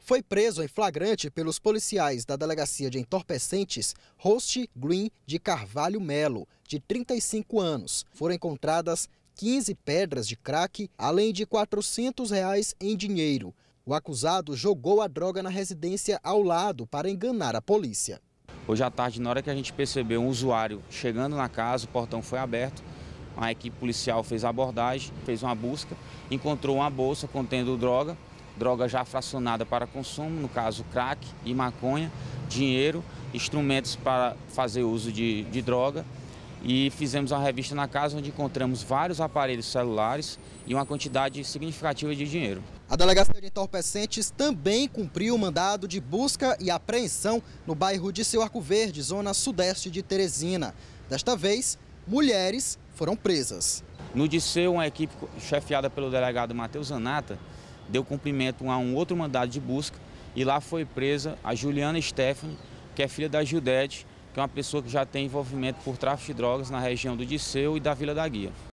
Foi preso em flagrante pelos policiais da Delegacia de Entorpecentes Rosti Green de Carvalho Melo, de 35 anos. Foram encontradas 15 pedras de crack, além de R$ 400 em dinheiro. O acusado jogou a droga na residência ao lado para enganar a polícia. Hoje à tarde, na hora que a gente percebeu um usuário chegando na casa, o portão foi aberto, a equipe policial fez a abordagem, fez uma busca, encontrou uma bolsa contendo droga já fracionada para consumo, no caso crack e maconha, dinheiro, instrumentos para fazer uso de droga, e fizemos uma revista na casa onde encontramos vários aparelhos celulares e uma quantidade significativa de dinheiro. A Delegacia de Entorpecentes também cumpriu o mandado de busca e apreensão no bairro de Seu Arco Verde, zona sudeste de Teresina. Desta vez, mulheres foram presas. No Disseu, uma equipe chefiada pelo delegado Matheus Zanata deu cumprimento a um outro mandado de busca e lá foi presa a Juliana Stephanie, que é filha da Gildete, que é uma pessoa que já tem envolvimento por tráfico de drogas na região do Disseu e da Vila da Guia.